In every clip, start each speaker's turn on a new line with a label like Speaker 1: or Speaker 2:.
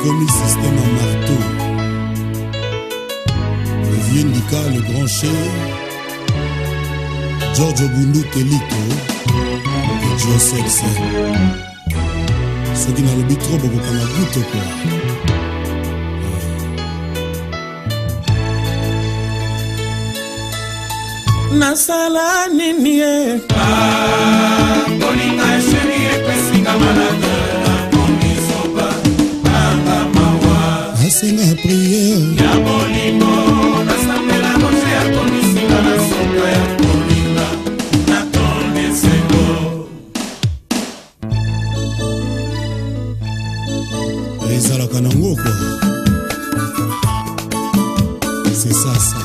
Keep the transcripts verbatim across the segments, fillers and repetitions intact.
Speaker 1: commis système à marteau. Le vieux Nika, le grand chef, Giorgio Bundu Telito et Joe Sexe. Ceux qui n'ont le but trop beaucoup comme un goutte quoi.
Speaker 2: Nasala nini e
Speaker 3: ah, Bolinga chéri e pesinga malade Komisoba, anga mawa
Speaker 1: Asenga prière
Speaker 3: Ya bolingo, nasambela moche ya komisinga na soka ya bolinga Na tonde sego
Speaker 1: ezalaka nango kwa. C'est ça ça.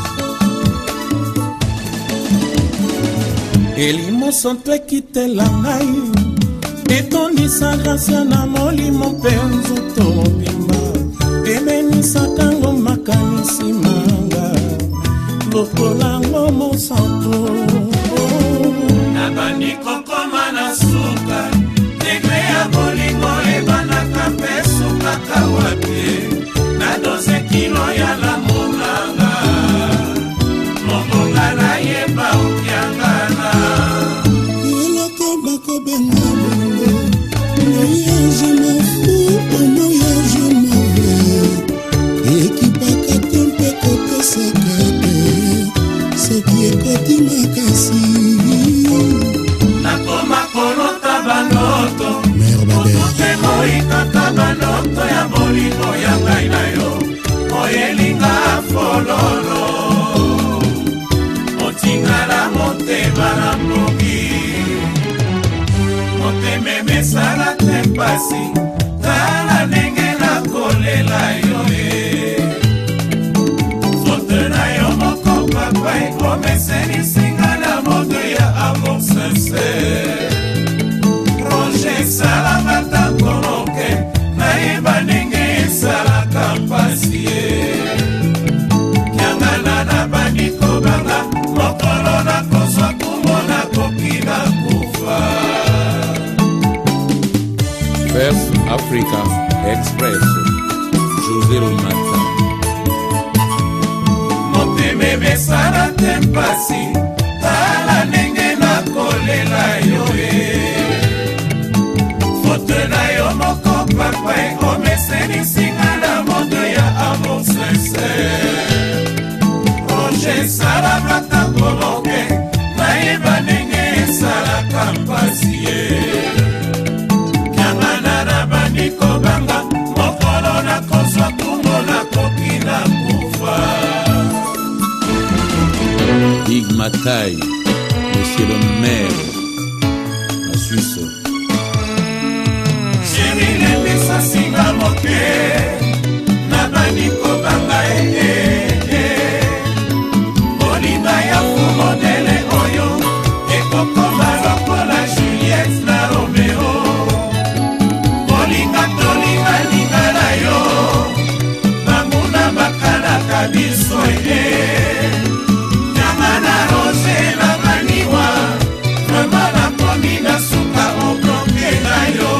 Speaker 2: elimoso mpe kitela ngai etondisa gracia na molimo mpe nzoto mobimba ebenisaka ngo makanisi manga lokolango mosantu
Speaker 3: na bandi kokoma na suka degre ya bolingo ebanaka mpe sukaka wapi na doze kilo ya lamonanga mokonga na yeba okiangana
Speaker 1: eloko bakobenga bongo moyage mafu o moyage mauvais ekipaka te mpe kopesaka te soki ekoti makasi
Speaker 3: nakoma kolota banoto
Speaker 1: merbader
Speaker 3: moikaka banoto ya bolingo ya ngai na yo oyelinga fololo otingala motema na mbogi motema emesala te mpasi tala ndenge nakolela yo e fote na yo moko papa ekomesenisinga na modo ya amour sincere proje esalaka tankoloke nayeba ndenge esalaka mpasi ye kiangana na bandi kobanga mokolo nakozwa kumbo nakoki na kufa
Speaker 4: First Africa Express José Romata
Speaker 3: motema emesala te mpasi tala ndenge nakolela yo e fote na yo moko papa ekomesenisinga na modo ya amour sincere proje esalaka tankoloke nayeba ndenge esalaka mpasi ye kiangana na bandi kobanga mokolo nakozwa kumbo nakoki na kufa
Speaker 4: Big Matai, Monsieur le maire, la Suisse.
Speaker 3: Chéri lebisa singa moke na bandi kobanga e bolinga ya fumodele oyo ekokoma lokola Juliette na Romeo bolinga tolinga linga na yo banguna bakanaka biso e nyama na rose na maniwa vrema nakomi na suka obloke na yo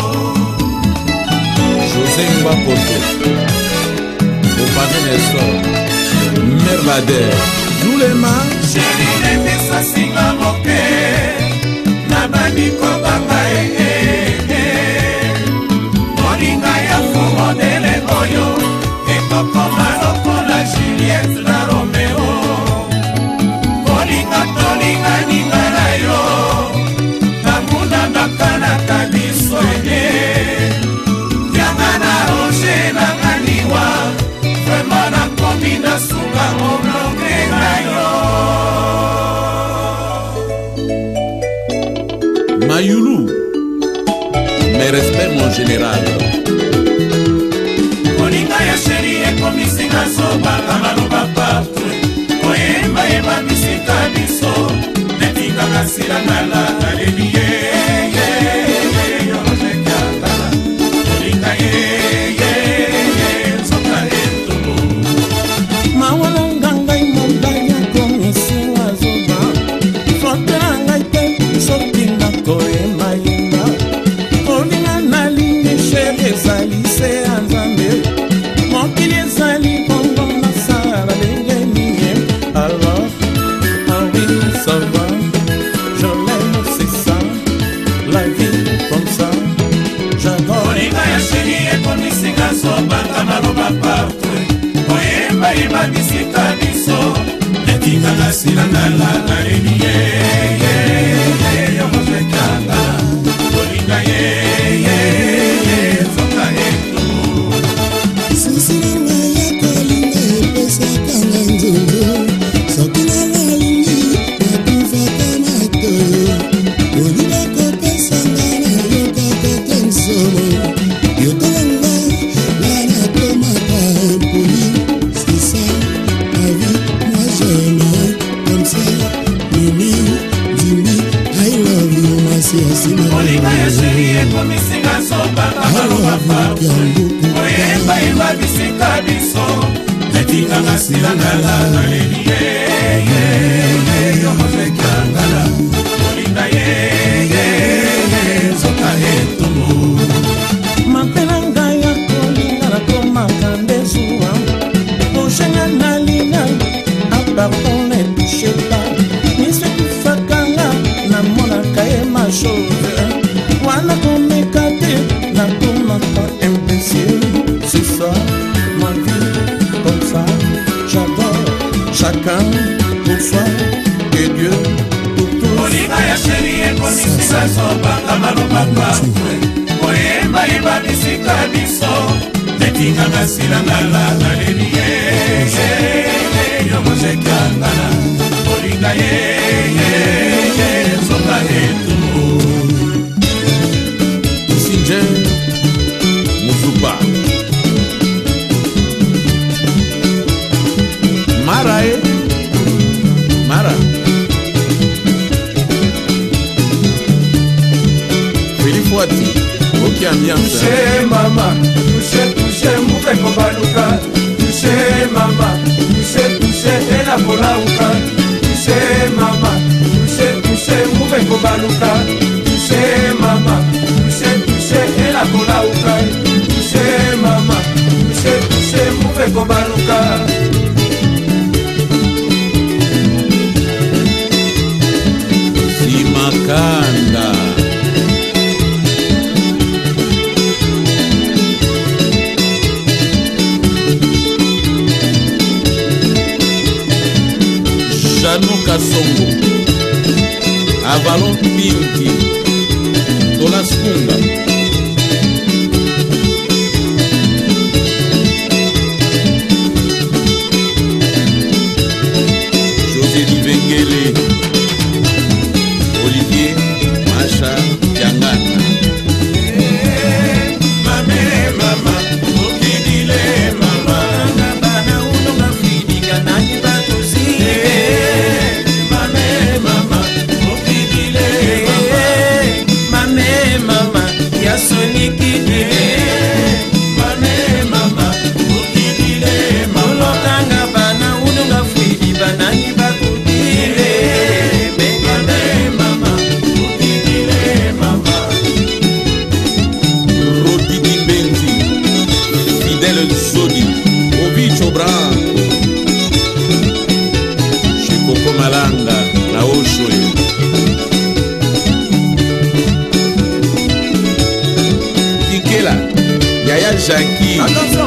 Speaker 4: José Mbapoto, Opane Nestor, Merbader, Zulema,
Speaker 3: Chéri lebisa singa moke na bandi kobanga e bolinga ya fumodele oyo ekokoma lokola Juliette na Romeo bolinga tolinga ninga na yo banguna bakanaka biso e yanga na roge na nganiwa vrema nakomi na sunga obloke na yo
Speaker 4: Mayulu, mes respects mon général.
Speaker 3: bolinga ya sheri ekomisinga zobanga maloba partu oyemba yeba bisika biso netingaka silangala aleli ye yorojekiakala bolinga ye nzoka etumu
Speaker 2: mawalanga ngai mobali akomisinga zoba fotela ngai te soki nakoyembayemba olinga nalingi sheri ezali se ya nzambe
Speaker 3: Molinga ya sheri ekomisinga sobanga malobapa oyembayemba bisika biso netinganga silangala naleli yomosekangala molinga ye zoka etumu
Speaker 2: mapela ngai ya kolinga nakomaka ndezuwa oshenga nalina apardon ne touche pas miso ekufakanga namonaka ye machove wana komeka te nakomaka imbécile c'est ça ma vie comme ça j'adore chacun pour soi et Dieu pour tous.
Speaker 3: Molinga ya sheri ekomisinga sobanga malobapa oyembayemba bisika biso netinganga silangala naleli ye yomosekangala molinga ye zoka etumu
Speaker 4: Sinje Musupa Mara eh Mara Felifuati Ok ambiance
Speaker 3: Touché mama Touché touché mouve kobaluka Touché mama Touché touché ela kolauka Touché mama Touché touché mouve kobaluka Touché mama Touché touché ela kolauka Touché mama Touché touché mouve kobaluka
Speaker 4: Simakanda Januka Songo Avalon Pinti Tolas Kunga José Livengele Olivier Macha Yangana
Speaker 3: Mame mama Okidile mama Bana unonga fidika nani batuzi Mame mama Okidile mama Mame mama Yasonikide Mame mama Okidile mama Olokanga bana unonga fidika nani bakudile Mame mama Okidile mama
Speaker 4: Rodi Dimbenzi Fidèle Zodi Ovicho Branco Chikoko Malanga Na Oshoe Kikela Yaya Jackie